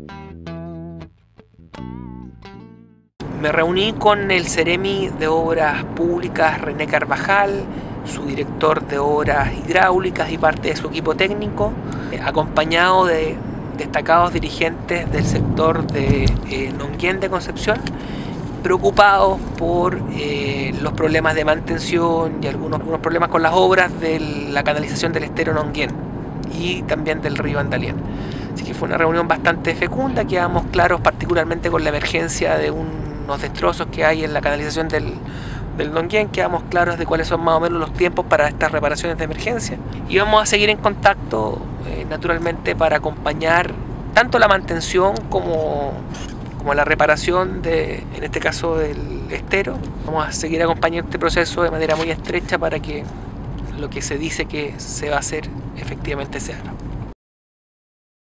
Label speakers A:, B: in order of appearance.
A: Me reuní con el Ceremi de Obras Públicas, René Carvajal, su director de Obras Hidráulicas y parte de su equipo técnico, acompañado de destacados dirigentes del sector de Nonguén de Concepción, preocupados por los problemas de mantención y algunos problemas con las obras de la canalización del estero Nonguén y también del río Andalién. Así que fue una reunión bastante fecunda, quedamos claros particularmente con la emergencia de unos destrozos que hay en la canalización del Nonguén, quedamos claros de cuáles son más o menos los tiempos para estas reparaciones de emergencia y vamos a seguir en contacto naturalmente para acompañar tanto la mantención como la reparación en este caso del estero. Vamos a seguir acompañando este proceso de manera muy estrecha para que lo que se dice que se va a hacer efectivamente se haga.